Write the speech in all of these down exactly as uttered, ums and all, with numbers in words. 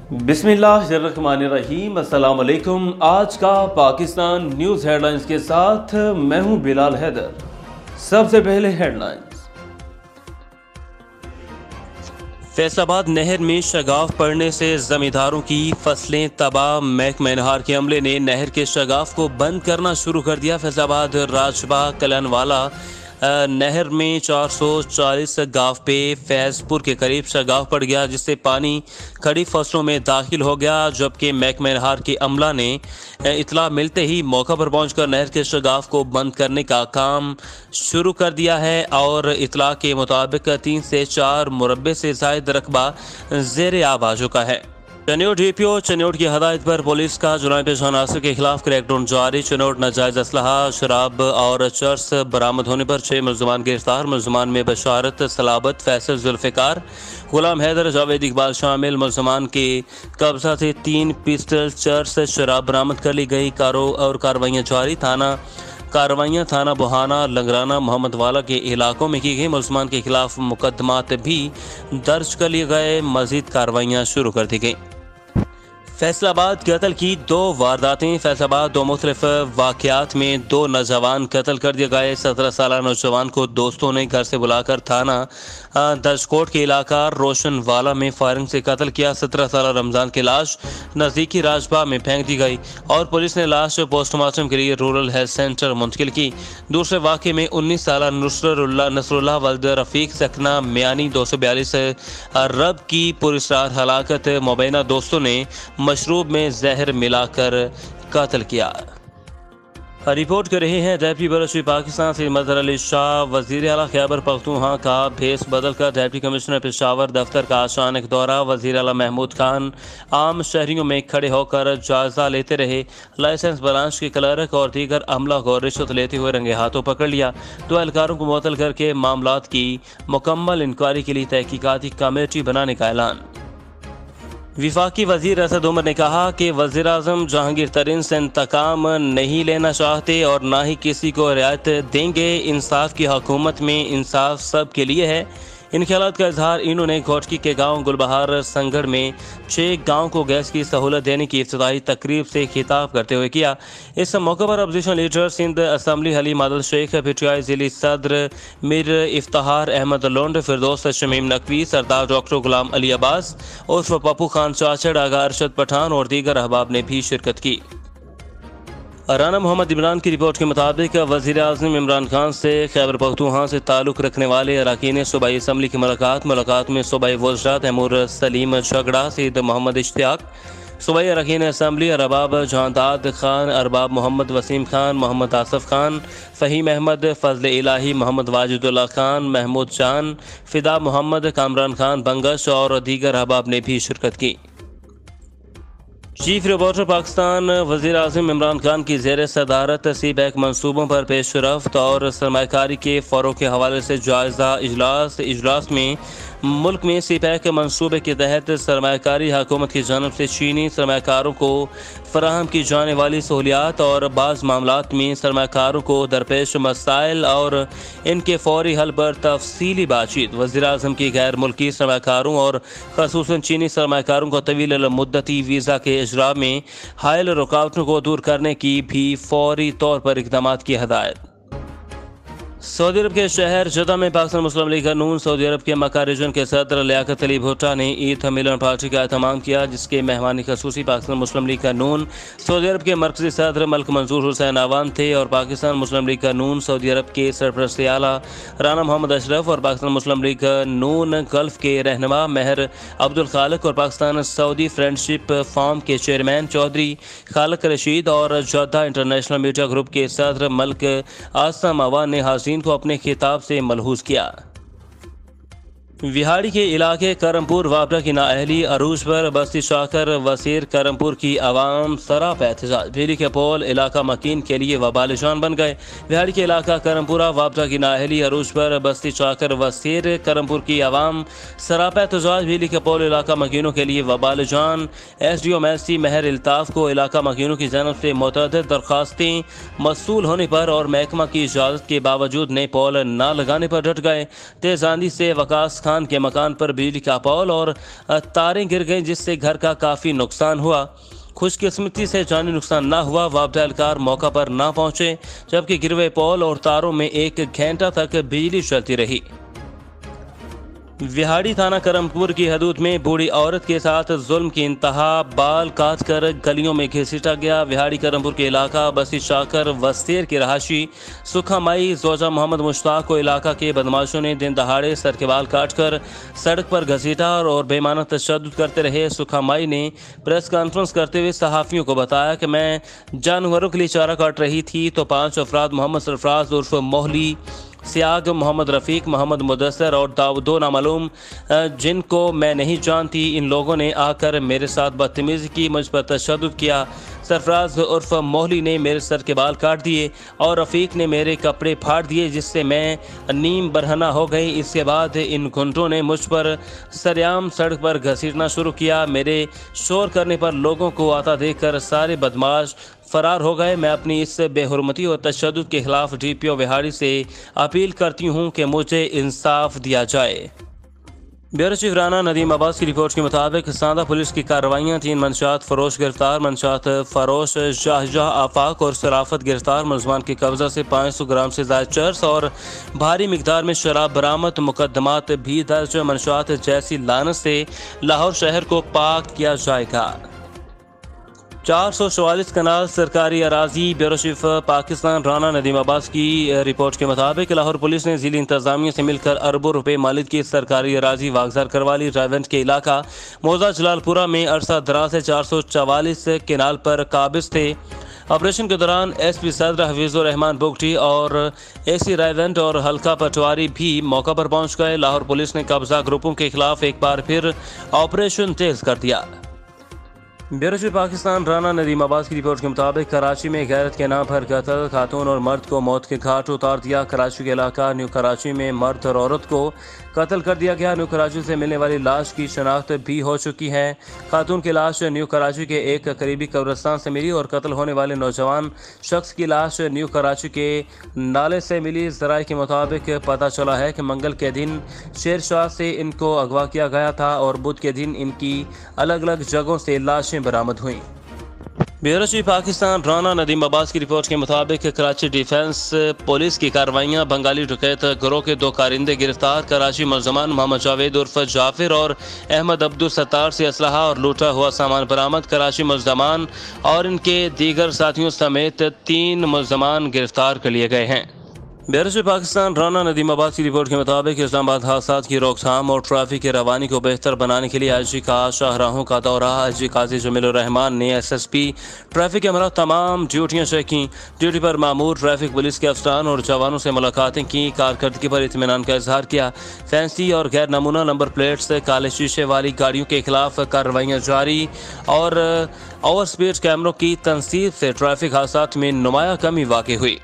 बिस्मिल्लाहिर्रहमानिर्रहीम। अस्सलाम वालेकुम। आज का पाकिस्तान न्यूज़ हेडलाइंस के साथ मैं हूं बिलाल हैदर। सबसे पहले हेडलाइंस। फैसलाबाद नहर में शगाफ पड़ने से जमींदारों की फसलें तबाह। महकमा नहार के अमले ने नहर के शगाफ को बंद करना शुरू कर दिया। फैसलाबाद राजबाग कल्याणवाला नहर में चार सौ चालीस गाँव पे फैजपुर के करीब शगाफ पड़ गया, जिससे पानी खड़ी फसलों में दाखिल हो गया। जबकि महकमा नहार के अमला ने इतला मिलते ही मौका पर पहुंचकर नहर के शगाफ को बंद करने का काम शुरू कर दिया है और इतला के मुताबिक तीन से चार मुरब्बे से जायद रकबा ज़ेर आब आ चुका है। Chiniot D P O Chiniot की हदायत पर पुलिस का जुर्म पेश अनासर के खिलाफ क्रैकडाउन जारी। चन्योट नाजायज असलहा, शराब और चर्स बरामद होने पर छह मुलजमान गिरफ्तार। मुलजमान में बशारत, सलाबत, फैसल, जुल्फ़िकार, गुलाम हैदर, जावेद इकबाल शामिल। मुलजमान के कब्जा से तीन पिस्टल, चर्स, शराब बरामद कर ली गई कारो और कार्रवाइयाँ जारी। थाना कार्रवाइयाँ थाना बुहाना, लंगराना, मोहम्मद वाला के इलाकों में की गई। मुलजमान के खिलाफ मुकदमात भी दर्ज कर लिए गए। मजीद कार्रवाइयाँ शुरू कर दी गई। फैसलाबाद कत्ल की दो वारदातें। फैसलाबाद दो मुख्तलिफ वाक़यात में दो नौजवान कत्ल कर दिए गए। सत्रह साल नौजवान को दोस्तों ने घर से बुलाकर थाना दशकोट के इलाका रोशन वाला में फायरिंग से कत्ल किया। सत्रह साल रमज़ान की लाश नज़दीकी राजबाग में फेंक दी गई और पुलिस ने लाश पोस्टमार्टम के लिए रूरल हेल्थ सेंटर मुंतकिल की। दूसरे वाक़े में उन्नीस साल नसरुल्लाह वल्द रफ़ीक सकना मियानी दो सौ बयालीस रब की पुरस्कार हलाकत। मुबैना दोस्तों ने मशरूब में जहर मिलाकर कत्ल किया। रिपोर्ट कर रहे हैं डेप्टी बलोची पाकिस्तान से मजहर अली शाह। वज़ीर आला खैबर पख्तूनख्वा का भेस बदल कर डेप्टी कमिश्नर पेशावर दफ्तर का अचानक दौरा। वज़ीर आला महमूद खान आम शहरियों में खड़े होकर जायजा लेते रहे। लाइसेंस ब्रांच के क्लर्क और दीगर अमला को रिश्वत लेते हुए रंगे हाथों पकड़ लिया। दो एहलकारों को मुअत्तल करके मामलात की मुकम्मल इंक्वायरी के लिए तहकीकाती कमेटी बनाने का ऐलान। विफाकी वजीर असद उमर ने कहा कि वज़ीर आज़म जहांगीर तरीन से इंतकाम नहीं लेना चाहते और ना ही किसी को रियायत देंगे। इंसाफ की हुकूमत में इंसाफ सब के लिए है। इन ख्यालात का इजहार इन्होंने घोटकी के गांव गुलबहार संगढ़ में छः गांव को गैस की सहूलत देने की इफ्तिताही तकरीब से खिताब करते हुए किया। इस मौके पर opposition leader Sindh assembly Haleem Adil Shaikh, P T I जिली सदर मीर इफ्तार अहमद लोंड, फिरदौस शमीम नकवी, सरदार डॉक्टर गुलाम अली अब्बास उर्फ पप्पू खान चाचड़, आगा अरशद पठान और दीगर अहबाब ने भी शिरकत की। राना मोहम्मद इमरान की रिपोर्ट के मुताबिक वज़ीर आज़म इमरान खान से खैबर पख्तूनख्वा से ताल्लुक़ रखने वाले अरकान सूबाई असम्बली की मुलाकात। मुलाकात में सूबाई वज़रा तैमूर सलीम झगड़ा, सैयद मोहम्मद इश्तियाक, सूबाई अरकान असम्बली अरबाब जहांदाद खान, अरबाब मोहम्मद वसीम खान, मोहम्मद आसफ खान, फ़हीम अहमद, फजल इलाही, मोहम्मद वाजिदुल्लाह खान, महमूद चान, फ़िदा मोहम्मद, कामरान खान बंगश और दीगर अहबाब ने भी शिरकत की। चीफ रिपोर्टर पाकिस्तान वज़ीर आज़म इमरान खान की ज़ेर सदारत सी पैक मनसूबों पर पेशरफ्त और सरमाकारी के फ़रोग़ के हवाले से जायज़ा इजलास। इजलास में मुल्क में सी पैक मनसूबे के तहत सरमाकारी हुकूमत की जानब से चीनी सरमाकारों को फराहम की जाने वाली सहूलियात और बाज़ मामलात में सरमाकारों को दरपेश मसाइल और इनके फौरी हल पर तफसीली बातचीत। वज़ीर आज़म की गैर मुल्की सरमाकारों और ख़ुसूसन चीनी सरमाकारों को तवील मुद्दती वीज़ा के इजरा में हायल रुकावटों को दूर करने की भी फौरी तौर पर इक़दाम की हदायत। सऊदी अरब के शहर जद्दा में पाकिस्तान मुस्लिम लीग नून सऊदी अरब के मक्का रीजन के सदर लियाकत अली भुट्टो ने ईद सम्मेलन पार्टी का एहतमाम किया, जिसके मेहमानी खसूसी पाकिस्तान मुस्लिम लीग नून सऊदी अरब के मरकजी सदर मलिक मंसूर हुसैन आवान थे और पाकिस्तान मुस्लिम लीग नून सऊदी अरब के सरपरस्त आला राना मोहम्मद अशरफ और पाकिस्तान मुस्लिम लीग नून गल्फ के रहनुमा महर अब्दुल खालिक और पाकिस्तान सऊदी फ्रेंडशिप फॉर्म के चेयरमैन चौधरी खालिक रशीद और जद्दा इंटरनेशनल मीडिया ग्रुप के सदर मलिक आसम आवान ने हाज़रीन को अपने खिताब से मलहूज किया। विहाड़ी के इलाके करमपुर वापडा की नाअहली अरूज पर बस्ती शाकर वसीर करमपुर की आवाम सराप एहतजाज। बिजली के पोल इलाका मकीन के लिए वबाल जान बन गए। विहाड़ी के इलाका करमपुरा वापडा की नाअहली अरूज पर बस्ती शाकर वसीर करमपुर की आवाम सराप एहतजाज। बिजली के पोल इलाका मकीनों के लिए वबाल जान। S D O Mailsi Mehar Iltaf को इलाका मकीनों की जानब से मुतअद्दिद दरख्वास्तें मसूल होने पर और महकमा की इजाज़त के बावजूद नए पोल न लगाने पर डट गए। तेज आंधी से वकास खान के मकान पर बिजली का पॉल और तारें गिर गईं, जिससे घर का काफ़ी नुकसान हुआ। खुशकिस्मती से जानी नुकसान ना हुआ। वापडा एहलकार मौका पर ना पहुंचे, जबकि गिरे हुए पोल और तारों में एक घंटा तक बिजली चलती रही। विहाड़ी थाना करमपुर की हदूद में बूढ़ी औरत के साथ जुल्म की इंतहा, बाल काट कर गलियों में घसीटा गया। विहाड़ी करमपुर के इलाका बस्ती शाकर वस्तेर के रहाशी सुखा माई जोजा मोहम्मद मुश्ताक को इलाका के बदमाशों ने दिन दहाड़े सर के बाल काट कर सड़क पर घसीटा और बेमाना तशद्दुद करते रहे। सुखा माई ने प्रेस कॉन्फ्रेंस करते हुए सहाफ़ियों को बताया कि मैं जानवरों के लिए चारा काट रही थी तो पाँच अफराद मोहम्मद सरफराज उर्फ मोहली, सियाग, मोहम्मद रफ़ीक, मोहम्मद मुदस्सर और दो नामालूम जिनको मैं नहीं जानती, इन लोगों ने आकर मेरे साथ बदतमीज़ी की, मुझ पर तशद्दुद किया। सरफराज उर्फ मोहली ने मेरे सर के बाल काट दिए और रफ़ीक ने मेरे कपड़े फाड़ दिए, जिससे मैं नीम बरहना हो गई। इसके बाद इन गुंडों ने मुझ पर सरेआम सड़क पर घसीटना शुरू किया। मेरे शोर करने पर लोगों को आता देखकर सारे बदमाश फरार हो गए। मैं अपनी इस बेहुरमती और तशद्दुद के खिलाफ डी पी ओ विहाड़ी से अपील करती हूँ कि मुझे इंसाफ दिया जाए। ब्यूरो चीफ राना नदीम अब्बास की रिपोर्ट के मुताबिक सांदा पुलिस की कार्रवाइयाँ, तीन मंशात फरोश गिरफ्तार, मंशात फरोश शाहजहाँ आफाक और शराफत गिरफ्तार, मुलजमान के कब्जा से पाँच सौ ग्राम से ज़ायद चर्स और भारी मिकदार में शराब बरामद, मुकदमात भी दर्ज। मंशात जैसी लानत से लाहौर शहर को पाक किया जाएगा। चार सौ चवालीस कनाल सरकारी अराजी। ब्यूरो चीफ पाकिस्तान राना नदीम अब्बास की रिपोर्ट के मुताबिक लाहौर पुलिस ने जिला इंतजामिया से मिलकर अरबों रुपए मालिक की सरकारी अराजी वागजार करवा ली। रायवेंट के इलाका मौजा जलालपुरा में अरसा दराज से चार सौ चवालीस केनाल पर काबिज थे। ऑपरेशन के दौरान एस पी सदर हफीजुर रहमान बुगटी और ए सी रायवेंट और हल्का पटवारी भी मौका पर पहुंच गए। लाहौर पुलिस ने कब्जा ग्रुपों के खिलाफ एक बार फिर ऑपरेशन तेज कर दिया। ब्यूरो चीफ पाकिस्तान राना नदीम अब्बास की रिपोर्ट के मुताबिक कराची में गैरत के नाम पर कत्ल, खातून और मर्द को मौत के घाट उतार दिया। कराची के इलाका न्यू कराची में मर्द और औरत को कत्ल कर दिया गया। न्यू कराची से मिलने वाली लाश की शनाख्त भी हो चुकी है। खातून की लाश न्यू कराची के एक करीबी कब्रिस्तान से मिली और कत्ल होने वाले नौजवान शख्स की लाश न्यू कराची के नाले से मिली। ज़राए के मुताबिक पता चला है कि मंगल के दिन शेर शाह से इनको अगवा किया गया था और बुध के दिन इनकी अलग अलग जगहों से लाशें बरामद हुई। ब्यूरो चीफ पाकिस्तान राना नदीम अब्बास की रिपोर्ट के मुताबिक कराची डिफेंस पुलिस की कार्रवाइयाँ, बंगाली डकैत गिरोह के दो कारिंदे गिरफ्तार, कराची मुलजमान मोहम्मद जावेद उर्फ जाफिर और अहमद अब्दुल सत्तार से असलहा और लूटा हुआ सामान बरामद। कराची मुलजमान और इनके दीगर साथियों समेत तीन मुलजमान गिरफ्तार कर लिए गए हैं। ब्यूरो चीफ पाकिस्तान राना नदीम अब्बास की रिपोर्ट के मुताबिक इस्लामाबाद हादसात की रोकथाम और ट्रैफिक की रवानी को बेहतर बनाने के लिए आई जी का शाहराहों का दौरा। आई जी काजी जमीलुर रहमान ने एस एस पी ट्रैफिक के हमरा तमाम ड्यूटियाँ चेक की। ड्यूटी पर मामूर ट्रैफिक पुलिस के अफसरान और जवानों से मुलाकातें की, कारकर्दगी पर इत्मीनान का इजहार किया। फैंसी और गैर नमूना नंबर प्लेट से काले शीशे वाली गाड़ियों के खिलाफ कार्रवाइयाँ जारी और ओवर स्पीड कैमरों की तनसीब से ट्रैफिक हादसात में नुमाया कमी वाक़ई हुई।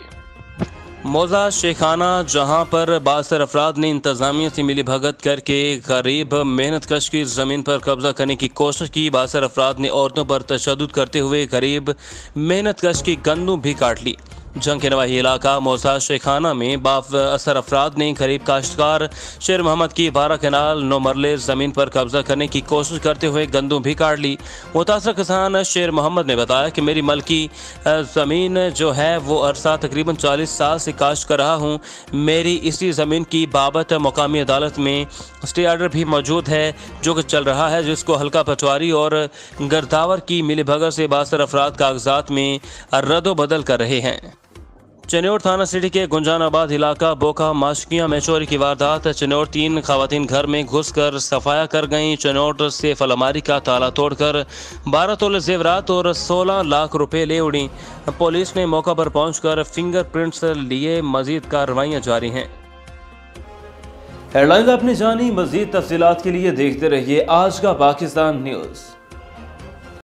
मौजा शेखाना, जहां पर बासर अफराद ने इंतजामिया से मिली भगत करके गरीब मेहनत कश की ज़मीन पर कब्जा करने की कोशिश की। बासर अफराद ने औरतों पर तशद्दुद करते हुए गरीब मेहनत कश की गंदू भी काट ली। जंग के नवाही इलाका मौसा शेखाना में बाफ असर अफराद ने गरीब काश्तकार शेर मोहम्मद की बारह कनाल नौ मरले ज़मीन पर कब्जा करने की कोशिश करते हुए गंदू भी काट ली। मुतासर किसान शेर मोहम्मद ने बताया कि मेरी मलकी ज़मीन जो है वो अरसा तकरीबन चालीस साल से काश्त कर रहा हूँ। मेरी इसी ज़मीन की बाबत मुकामी अदालत में स्टे आर्डर भी मौजूद है जो कि चल रहा है, जिसको हल्का पटवारी और गर्दावर की मिली भगत से बासर अफराद कागजात में रद्द बदल कर रहे हैं। चनौर थाना सिटी के गुंजानाबाद इलाका बोका माशकिया में चोरी की वारदात। चनौर तीन खवातीन घर में घुसकर सफाया कर गईं। चनौर से फलमारी का ताला तोड़कर बारह तोले जेवरात और सोलह लाख रुपए ले उड़ी। पुलिस ने मौका पर पहुंचकर फिंगरप्रिंट्स लिए। मजीद कार्रवाइयां जारी हैं। हेडलाइंस आपने जानी, मजीद तफसीलात के लिए देखते रहिए आज का पाकिस्तान न्यूज़।